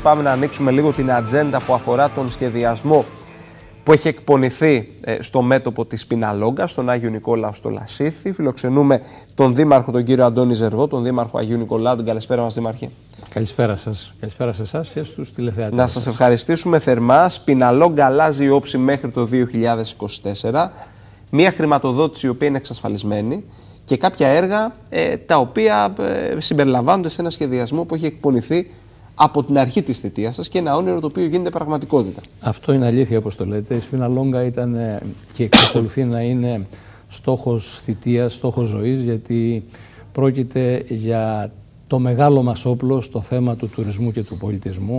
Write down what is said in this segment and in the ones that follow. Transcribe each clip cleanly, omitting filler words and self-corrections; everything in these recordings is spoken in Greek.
πάμε να ανοίξουμε λίγο την ατζέντα που αφορά τον σχεδιασμό που έχει εκπονηθεί στο μέτωπο της Πιναλόγκα, στον Άγιο Νικόλαο στο Λασίθι. Φιλοξενούμε τον Δήμαρχο, τον κύριο Αντώνη Ζερβό, τον Δήμαρχο Αγίου Νικολάου. Καλησπέρα μας, Δήμαρχε. Καλησπέρα σας. Καλησπέρα σε εσάς και στους τηλεθεατές. Να σας ευχαριστήσουμε θερμά. Πιναλόγκα αλλάζει η όψη μέχρι το 2024. Μια χρηματοδότηση η οποία είναι εξασφαλισμένη και κάποια έργα τα οποία συμπεριλαμβάνονται σε ένα σχεδιασμό που έχει εκπονηθεί από την αρχή της θητείας σας και ένα όνειρο το οποίο γίνεται πραγματικότητα. Αυτό είναι αλήθεια, όπως το λέτε. Η Πιναλόγκα ήταν και εξακολουθεί να είναι στόχος θητείας, στόχος ζωής, γιατί πρόκειται για το μεγάλο μας όπλο στο θέμα του τουρισμού και του πολιτισμού.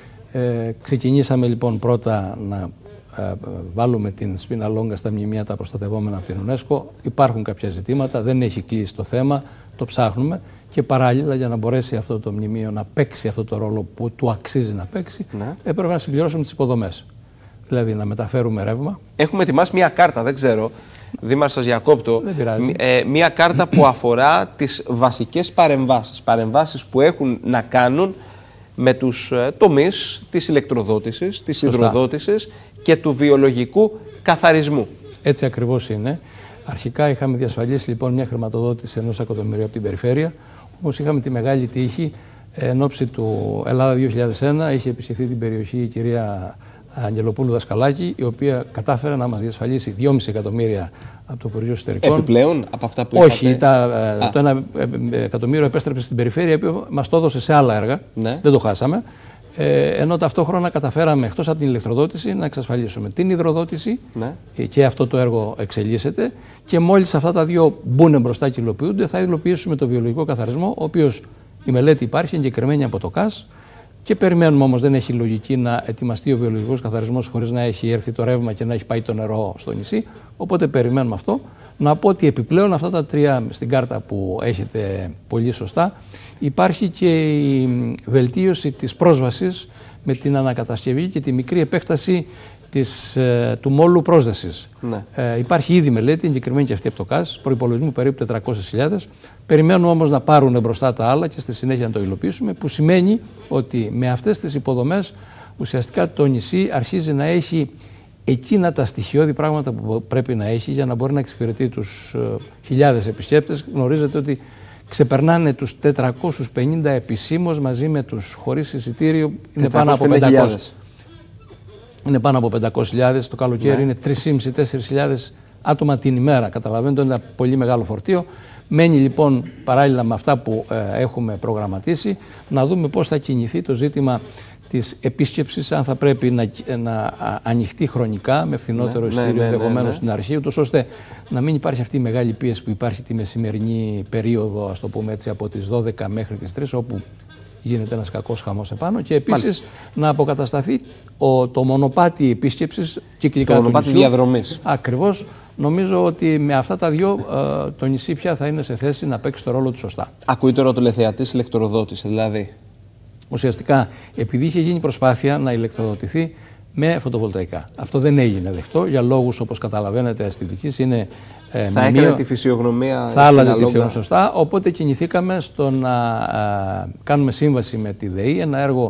Ξεκινήσαμε λοιπόν πρώτα να βάλουμε την Πιναλόγκα στα μνημεία τα προστατευόμενα από την UNESCO. Υπάρχουν κάποια ζητήματα, δεν έχει κλείσει το θέμα, το ψάχνουμε και παράλληλα για να μπορέσει αυτό το μνημείο να παίξει αυτό το ρόλο που του αξίζει να παίξει, έπρεπε να συμπληρώσουμε τις υποδομές. Δηλαδή να μεταφέρουμε ρεύμα. Έχουμε ετοιμάσει μια κάρτα, δεν ξέρω, Δήμαρχε σας διακόπτω, μια κάρτα που αφορά τις βασικές παρεμβάσεις. Παρεμβάσεις που έχουν να κάνουν με τους τομείς της ηλεκτροδότησης, της υδροδότησης και του βιολογικού καθαρισμού. Έτσι ακριβώς είναι. Αρχικά είχαμε διασφαλίσει λοιπόν μια χρηματοδότηση 1 εκατομμυρίου από την περιφέρεια, όμως είχαμε τη μεγάλη τύχη εν ώψη του Ελλάδα 2001, είχε επισκεφθεί την περιοχή η κυρία Αγγελοπούλου Δασκαλάκη, η οποία κατάφερε να μας διασφαλίσει 2,5 εκατομμύρια από το Υπουργείο Εσωτερικών. Επιπλέον από αυτά που είχατε? Όχι, το 1 εκατομμύριο επέστρεψε στην περιφέρεια, που μας το έδωσε σε άλλα έργα, δεν το χάσαμε. Ενώ ταυτόχρονα καταφέραμε εκτός από την ηλεκτροδότηση να εξασφαλίσουμε την υδροδότηση και αυτό το έργο εξελίσσεται και μόλις αυτά τα δύο μπουν μπροστά και υλοποιούνται θα υλοποιήσουμε το βιολογικό καθαρισμό, ο οποίος η μελέτη υπάρχει εγκεκριμένη από το ΚΑΣ και περιμένουμε, όμως δεν έχει λογική να ετοιμαστεί ο βιολογικός καθαρισμός χωρίς να έχει έρθει το ρεύμα και να έχει πάει το νερό στο νησί, οπότε περιμένουμε αυτό. Να πω ότι επιπλέον αυτά τα τρία στην κάρτα που έχετε πολύ σωστά, υπάρχει και η βελτίωση της πρόσβασης με την ανακατασκευή και τη μικρή επέκταση του μόλου πρόσδεσης. Υπάρχει ήδη μελέτη, εγκεκριμένη και αυτή από το ΚΑΣ, προϋπολογισμού περίπου 400.000. Περιμένουμε όμως να πάρουν μπροστά τα άλλα και στη συνέχεια να το υλοποιήσουμε, που σημαίνει ότι με αυτές τις υποδομές ουσιαστικά το νησί αρχίζει να έχει εκείνα τα στοιχειώδη πράγματα που πρέπει να έχει για να μπορεί να εξυπηρετεί τους χιλιάδες επισκέπτες. Γνωρίζετε ότι ξεπερνάνε τους 450 επισήμως μαζί με τους χωρίς εισιτήριο, είναι πάνω από 500. Είναι πάνω από 500.000, το καλοκαίρι είναι 3.500-4.000 άτομα την ημέρα. Καταλαβαίνετε, είναι ένα πολύ μεγάλο φορτίο. Μένει λοιπόν παράλληλα με αυτά που έχουμε προγραμματίσει να δούμε πώς θα κινηθεί το ζήτημα της επίσκεψης, αν θα πρέπει να ανοιχτεί χρονικά με φθηνότερο εισιτήριο ενδεχομένως στην αρχή, ούτως ώστε να μην υπάρχει αυτή η μεγάλη πίεση που υπάρχει τη μεσημερινή περίοδο, ας το πούμε έτσι, από τις 12 μέχρι τις 3, όπου γίνεται ένας κακός χαμός επάνω, και επίσης να αποκατασταθεί το μονοπάτι επίσκεψης κυκλικά. Το μονοπάτι διαδρομής. Ακριβώς. Νομίζω ότι με αυτά τα δύο το νησί πια θα είναι σε θέση να παίξει το ρόλο του σωστά. Ακούει τώρα ο τηλεθεατής ηλεκτροδότηση, δηλαδή. Ουσιαστικά, επειδή είχε γίνει προσπάθεια να ηλεκτροδοτηθεί με φωτοβολταϊκά. Αυτό δεν έγινε δεκτό για λόγους, όπως καταλαβαίνετε, αισθητικής. Είναι θα έκανε τη φυσιογνωμία. Θα άλλαζε τη φυσιογνωμία σωστά. Οπότε κινηθήκαμε στο να κάνουμε σύμβαση με τη ΔΕΗ, ένα έργο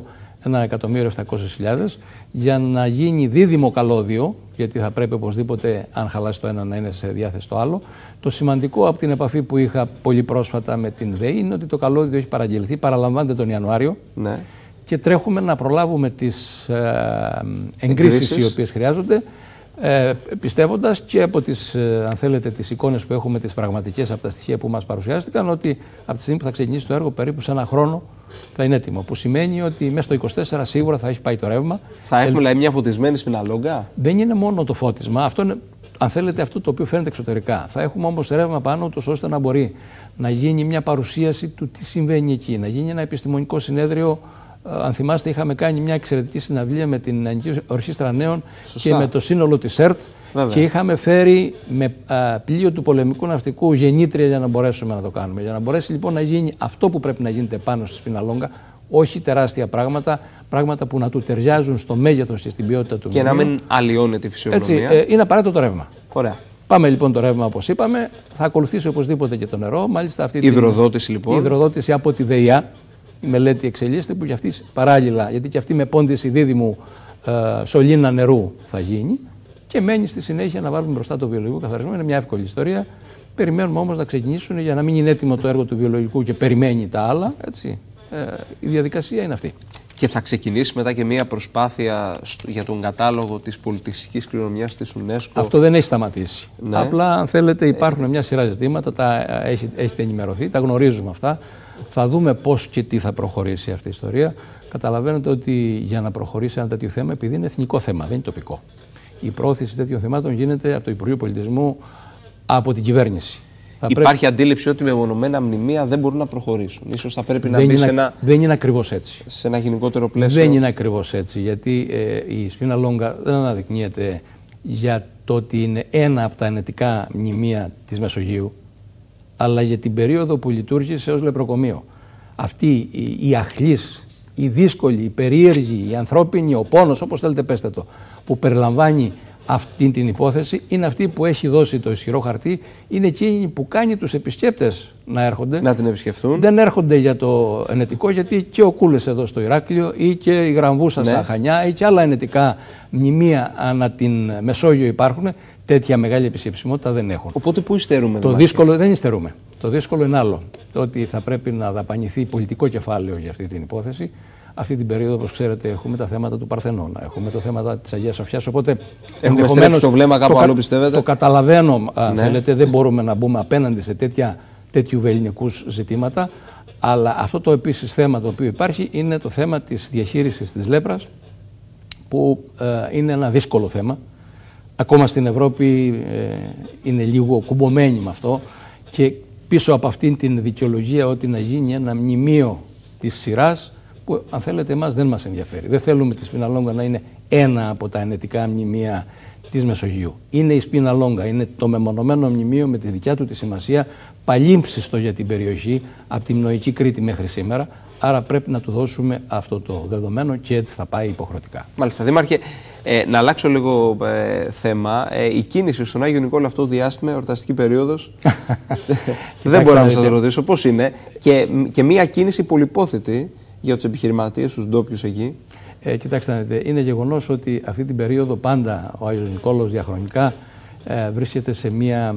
1.700.000, για να γίνει δίδυμο καλώδιο, γιατί θα πρέπει οπωσδήποτε, αν χαλάσει το ένα, να είναι σε διάθεση το άλλο. Το σημαντικό από την επαφή που είχα πολύ πρόσφατα με την ΔΕΗ είναι ότι το καλώδιο έχει παραγγελθεί, παραλαμβάνεται τον Ιανουάριο. Και τρέχουμε να προλάβουμε τις εγκρίσεις οι οποίες χρειάζονται, πιστεύοντας και από τις, αν θέλετε, τις εικόνες που έχουμε, τις πραγματικές από τα στοιχεία που μας παρουσιάστηκαν, ότι από τη στιγμή που θα ξεκινήσει το έργο περίπου σε ένα χρόνο θα είναι έτοιμο. Που σημαίνει ότι μέσα στο 24 σίγουρα θα έχει πάει το ρεύμα. Θα έχουμε δηλαδή μια φωτισμένη Πιναλόγκα. Δεν είναι μόνο το φώτισμα. Αυτό είναι, αν θέλετε, αυτό το οποίο φαίνεται εξωτερικά. Θα έχουμε όμως ρεύμα πάνω, ώστε να μπορεί να γίνει μια παρουσίαση του τι συμβαίνει εκεί, να γίνει ένα επιστημονικό συνέδριο. Αν θυμάστε, είχαμε κάνει μια εξαιρετική συναυλία με την Ελληνική Ορχήστρα Νέων και με το σύνολο της ΕΡΤ. Και είχαμε φέρει με πλοίο του πολεμικού ναυτικού γεννήτρια για να μπορέσουμε να το κάνουμε. Για να μπορέσει λοιπόν να γίνει αυτό που πρέπει να γίνεται πάνω στη Πιναλόγκα, όχι τεράστια πράγματα, πράγματα που να του ταιριάζουν στο μέγεθος και στην ποιότητα του μνημείου. Και να μην αλλοιώνει τη φυσιογνωμία. Έτσι, είναι απαραίτητο το ρεύμα. Ωραία. Πάμε λοιπόν το ρεύμα, όπως είπαμε. Θα ακολουθήσει οπωσδήποτε και το νερό. Μάλιστα αυτή η υδροδότηση λοιπόν. Η υδροδότηση από τη ΔΕΙΑ. η μελέτη εξελίσσεται, που και αυτή παράλληλα, γιατί και αυτή με πόντιση δίδυμου σωλήνα νερού θα γίνει, και μένει στη συνέχεια να βάλουμε μπροστά το βιολογικό καθαρισμό. Είναι μια εύκολη ιστορία. Περιμένουμε όμως να ξεκινήσουν, για να μην είναι έτοιμο το έργο του βιολογικού και περιμένει τα άλλα. Έτσι. Η διαδικασία είναι αυτή. Και θα ξεκινήσει μετά και μια προσπάθεια για τον κατάλογο της πολιτιστικής κληρονομιάς της UNESCO. Αυτό δεν έχει σταματήσει. Ναι. Απλά, αν θέλετε, υπάρχουν μια σειρά ζητήματα, έχετε ενημερωθεί, τα γνωρίζουμε αυτά. Θα δούμε πώς και τι θα προχωρήσει αυτή η ιστορία. Καταλαβαίνετε ότι για να προχωρήσει ένα τέτοιο θέμα, επειδή είναι εθνικό θέμα, δεν είναι τοπικό. Η πρόθεση τέτοιων θεμάτων γίνεται από το Υπουργείο Πολιτισμού, από την κυβέρνηση. Υπάρχει αντίληψη ότι μεμονωμένα μνημεία δεν μπορούν να προχωρήσουν. Ίσως θα πρέπει να μπει δεν είναι ακριβώς έτσι. Σε ένα γενικότερο πλαίσιο. Δεν είναι ακριβώς έτσι, γιατί η Σπίνα Λόγκα δεν αναδεικνύεται για το ότι είναι ένα από τα ενετικά μνημεία της Μεσογείου, αλλά για την περίοδο που λειτουργήσε ως λεπροκομείο. Αυτή η αχλής, η δύσκολη, η περίεργη, η ανθρώπινη, ο πόνος, όπως θέλετε πέστε το, που περιλαμβάνει αυτή την υπόθεση, είναι αυτή που έχει δώσει το ισχυρό χαρτί, είναι εκείνη που κάνει τους επισκέπτες να έρχονται. Να την επισκεφθούν. Δεν έρχονται για το ενετικό, γιατί και ο Κούλες εδώ στο Ηράκλειο ή και η Γραμβούσα στα Χανιά ή και άλλα ενετικά μνημεία ανά την Μεσόγειο υπάρχουν. Τέτοια μεγάλη επισκεψιμότητα δεν έχουν. Οπότε πού υστερούμε? Το δύσκολο δεν υστερούμε. Το δύσκολο είναι άλλο. Το ότι θα πρέπει να δαπανηθεί πολιτικό κεφάλαιο για αυτή την υπόθεση. Αυτή την περίοδο, όπως ξέρετε, έχουμε τα θέματα του Παρθενώνα, έχουμε το θέμα της Αγίας Σοφιάς. Οπότε έχουμε στρέψει το βλέμμα κάπου αλλού, πιστεύετε? Το καταλαβαίνω, αν θέλετε, δεν μπορούμε να μπούμε απέναντι σε τέτοιου βελληνικούς ζητήματα. Αλλά αυτό το επίσης θέμα το οποίο υπάρχει είναι το θέμα της διαχείρισης της λέπρας, που είναι ένα δύσκολο θέμα. Ακόμα στην Ευρώπη είναι λίγο κουμπωμένοι με αυτό, και πίσω από αυτήν την δικαιολογία ότι να γίνει ένα μνημείο της σειράς, που αν θέλετε εμάς δεν μας ενδιαφέρει. Δεν θέλουμε τη Σπίνα Λόγκα να είναι ένα από τα ενετικά μνημεία της Μεσογείου. Είναι η Σπίνα Λόγκα, είναι το μεμονωμένο μνημείο με τη δικιά του τη σημασία, παλίμψιστο για την περιοχή, από τη Μνοϊκή Κρήτη μέχρι σήμερα. Άρα πρέπει να του δώσουμε αυτό το δεδομένο, και έτσι θα πάει υποχρεωτικά. Μάλιστα. Δήμαρχε, να αλλάξω λίγο θέμα. Η κίνηση στον Άγιο Νικόλαο αυτό το διάστημα, εορταστική περίοδος, δεν μπορώ να σας ρωτήσω πώς είναι. Και μια κίνηση πολυπόθετη για τους επιχειρηματίες, τους ντόπιους εκεί. Κοιτάξτε, είναι γεγονός ότι αυτή την περίοδο πάντα ο Άγιος Νικόλαος διαχρονικά βρίσκεται σε μία,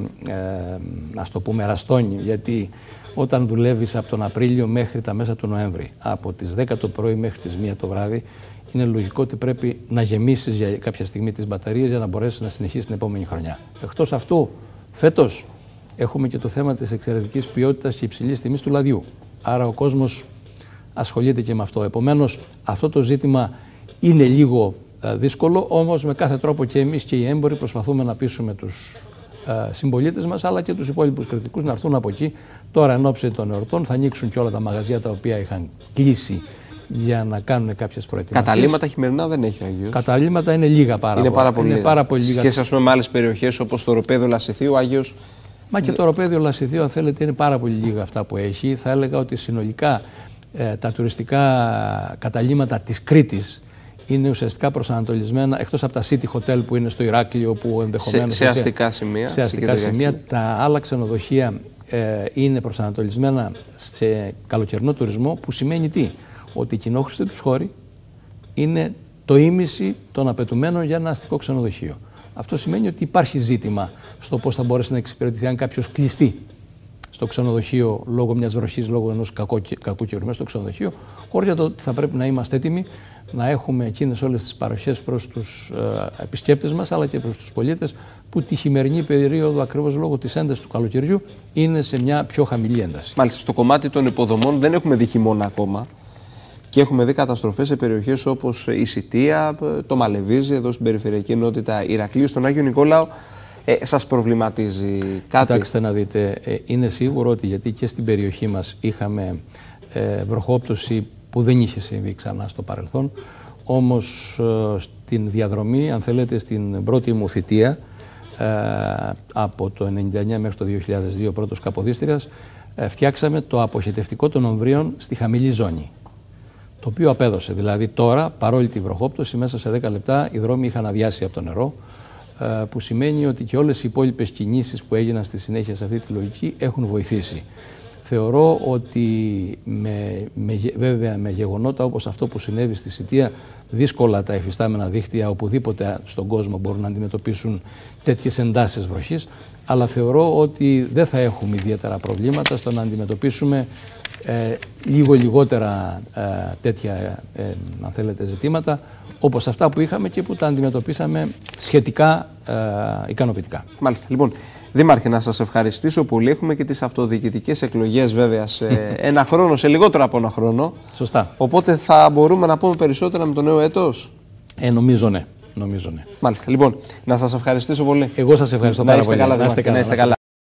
ας το πούμε, ραστόνη, γιατί όταν δουλεύεις από τον Απρίλιο μέχρι τα μέσα του Νοέμβρη, από τις 10 το πρωί μέχρι τις 1 το βράδυ, είναι λογικό ότι πρέπει να γεμίσεις για κάποια στιγμή τις μπαταρίες για να μπορέσεις να συνεχίσεις την επόμενη χρονιά. Εκτός αυτού, φέτος έχουμε και το θέμα της εξαιρετικής ποιότητας και υψηλής τιμής του λαδιού. Άρα ο κόσμος ασχολείται και με αυτό. Επομένως, αυτό το ζήτημα είναι λίγο δύσκολο, όμως με κάθε τρόπο και εμείς και οι έμποροι προσπαθούμε να πείσουμε τους συμπολίτες μας, αλλά και τους υπόλοιπους κριτικούς να έρθουν από εκεί. Τώρα, εν ώψη των εορτών, θα ανοίξουν και όλα τα μαγαζιά τα οποία είχαν κλείσει για να κάνουν κάποιες προετοιμασίες. Καταλήμματα χειμερινά δεν έχει ο Άγιος. Καταλήμματα είναι λίγα πάρα πολύ. Σχέση, ας πούμε, με άλλες περιοχές όπως το Οροπέδιο Λασιθίου, ο Άγιος. Μα και το Οροπέδιο Λασιθίου, αν θέλετε, είναι πάρα πολύ λίγα αυτά που έχει. Θα έλεγα ότι συνολικά τα τουριστικά καταλύματα της Κρήτης είναι ουσιαστικά προσανατολισμένα, εκτός από τα City Hotel που είναι στο Ηράκλειο, που ενδεχομένως σε αστικά σημεία. Σε αστικά σημεία. Τα άλλα ξενοδοχεία είναι προσανατολισμένα σε καλοκαιρινό τουρισμό, που σημαίνει τι? Ότι οι κοινόχρηστοι τους χώροι είναι το ίμιση των απαιτουμένων για ένα αστικό ξενοδοχείο. Αυτό σημαίνει ότι υπάρχει ζήτημα στο πώς θα μπορέσει να εξυπηρετηθεί αν κάποιος κλειστεί στο ξενοδοχείο λόγω μιας βροχής, λόγω ενός κακού καιρού μέσα στο ξενοδοχείο, χωρίς το ότι θα πρέπει να είμαστε έτοιμοι να έχουμε εκείνες όλες τις παροχές προς τους επισκέπτες μας, αλλά και προς τους πολίτες, που τη χειμερινή περίοδο, ακριβώς λόγω της έντασης του καλοκαιριού, είναι σε μια πιο χαμηλή ένταση. Μάλιστα, στο κομμάτι των υποδομών δεν έχουμε δει χειμώνα ακόμα. Και έχουμε δει καταστροφές σε περιοχές όπως η Σιτία, το Μαλεβίζι, εδώ στην περιφερειακή ενότητα Ηρακλείου, στον Άγιο Νικόλαο. Σας προβληματίζει κάτι? Κοιτάξτε να δείτε, είναι σίγουρο ότι, γιατί και στην περιοχή μας είχαμε βροχόπτωση που δεν είχε συμβεί ξανά στο παρελθόν, όμως στην διαδρομή, αν θέλετε, στην πρώτη μου θητεία, από το 1999 μέχρι το 2002, πρώτος Καποδίστριας, φτιάξαμε το αποχετευτικό των ομβρίων στη χαμηλή ζώνη, το οποίο απέδωσε. Δηλαδή τώρα, παρόλη τη βροχόπτωση, μέσα σε 10 λεπτά οι δρόμοι είχαν αδειάσει από το νερό, που σημαίνει ότι και όλες οι υπόλοιπες κινήσεις που έγιναν στη συνέχεια σε αυτή τη λογική έχουν βοηθήσει. Θεωρώ ότι βέβαια με γεγονότα όπως αυτό που συνέβη στη Σιτία, δύσκολα τα εφιστάμενα δίκτυα οπουδήποτε στον κόσμο μπορούν να αντιμετωπίσουν τέτοιες εντάσεις βροχής, αλλά θεωρώ ότι δεν θα έχουμε ιδιαίτερα προβλήματα στο να αντιμετωπίσουμε λίγο λιγότερα τέτοια αν θέλετε, ζητήματα όπως αυτά που είχαμε και που τα αντιμετωπίσαμε σχετικά ικανοποιητικά. Μάλιστα. Λοιπόν, Δήμαρχε, να σας ευχαριστήσω πολύ. Έχουμε και τις αυτοδιοικητικές εκλογές βέβαια σε ένα χρόνο, σε λιγότερο από ένα χρόνο. Σωστά. Οπότε θα μπορούμε να πούμε περισσότερα με το νέο έτος. Νομίζω ναι. Μάλιστα. Λοιπόν, να σας ευχαριστήσω πολύ. Εγώ σας ευχαριστώ πάρα πολύ. Να είστε καλά.